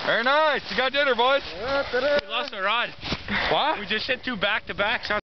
Very nice. You got dinner, boys. We lost our rod. What? We just hit two back-to-backs.